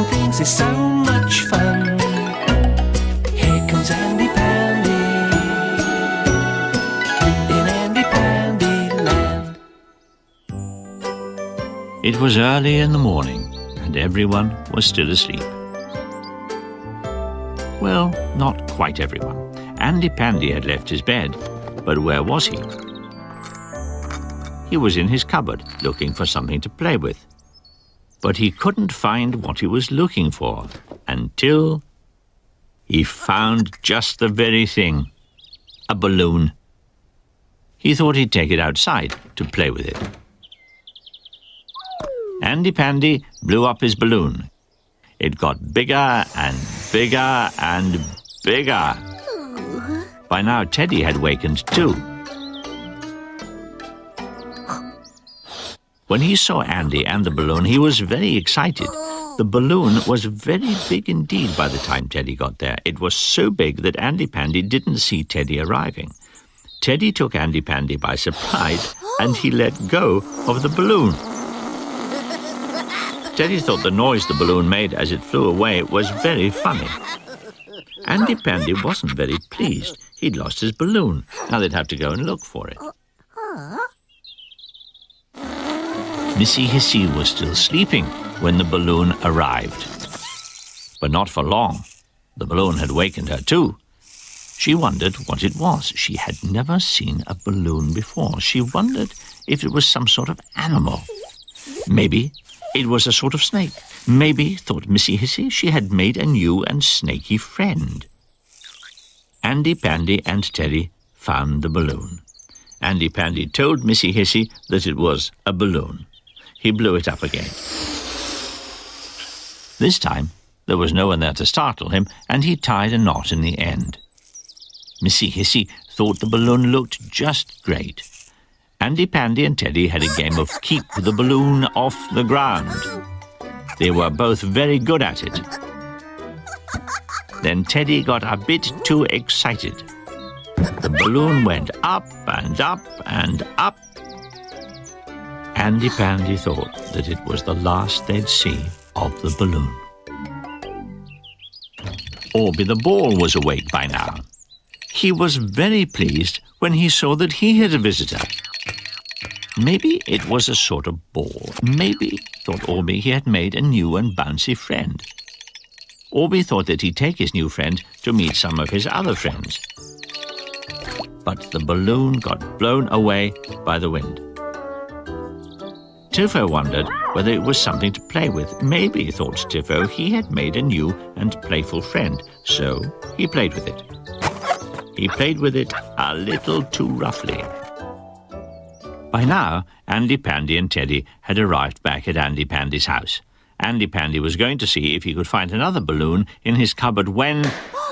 and things is so much fun. Here comes Andy Pandy in Andy Pandy Land. It was early in the morning, and everyone was still asleep. Well, not quite everyone. Andy Pandy had left his bed, but where was he? He was in his cupboard, looking for something to play with. But he couldn't find what he was looking for until he found just the very thing, a balloon. He thought he'd take it outside to play with it. Andy Pandy blew up his balloon. It got bigger and bigger and bigger. By now, Teddy had wakened too. When he saw Andy and the balloon, he was very excited. The balloon was very big indeed by the time Teddy got there. It was so big that Andy Pandy didn't see Teddy arriving. Teddy took Andy Pandy by surprise and he let go of the balloon. Teddy thought the noise the balloon made as it flew away was very funny. Andy Pandy wasn't very pleased. He'd lost his balloon. Now they'd have to go and look for it. Missy Hissy was still sleeping when the balloon arrived. But not for long. The balloon had wakened her too. She wondered what it was. She had never seen a balloon before. She wondered if it was some sort of animal. Maybe it was a sort of snake. Maybe, thought Missy Hissy, she had made a new and snaky friend. Andy Pandy and Teddy found the balloon. Andy Pandy told Missy Hissy that it was a balloon. He blew it up again. This time, there was no one there to startle him, and he tied a knot in the end. Missy Hissy thought the balloon looked just great. Andy Pandy and Teddy had a game of keep the balloon off the ground. They were both very good at it. Then Teddy got a bit too excited. The balloon went up and up and up. Andy Pandy thought that it was the last they'd see of the balloon. Orby the ball was awake by now. He was very pleased when he saw that he had a visitor. Maybe it was a sort of ball. Maybe, thought Orby, he had made a new and bouncy friend. Orby thought that he'd take his new friend to meet some of his other friends. But the balloon got blown away by the wind. Tiffo wondered whether it was something to play with. Maybe, thought Tiffo, he had made a new and playful friend, so he played with it. He played with it a little too roughly. By now, Andy Pandy and Teddy had arrived back at Andy Pandy's house. Andy Pandy was going to see if he could find another balloon in his cupboard when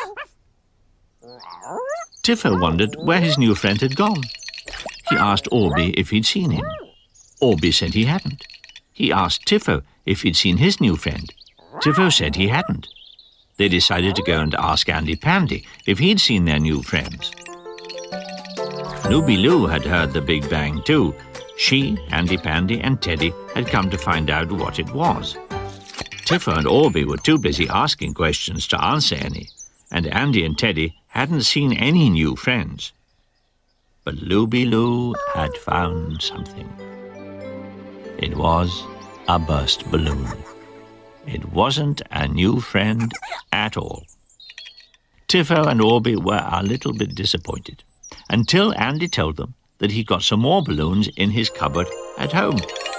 Tiffo wondered where his new friend had gone. He asked Orby if he'd seen him. Orby said he hadn't. He asked Tiffo if he'd seen his new friend. Tiffo said he hadn't. They decided to go and ask Andy Pandy if he'd seen their new friends. Looby Loo had heard the Big Bang too. She, Andy Pandy and Teddy had come to find out what it was. Tiffo and Orby were too busy asking questions to answer any, and Andy and Teddy hadn't seen any new friends. But Looby Loo had found something. It was a burst balloon. It wasn't a new friend at all. Tiffo and Orby were a little bit disappointed, until Andy told them that he got some more balloons in his cupboard at home.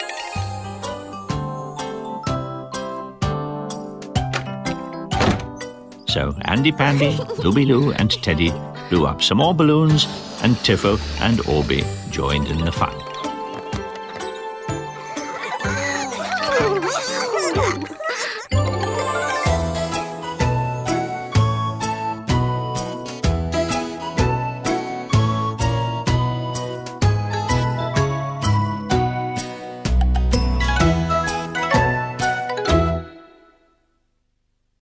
So Andy Pandy, Looby Loo and Teddy blew up some more balloons, and Tiffo and Orby joined in the fun.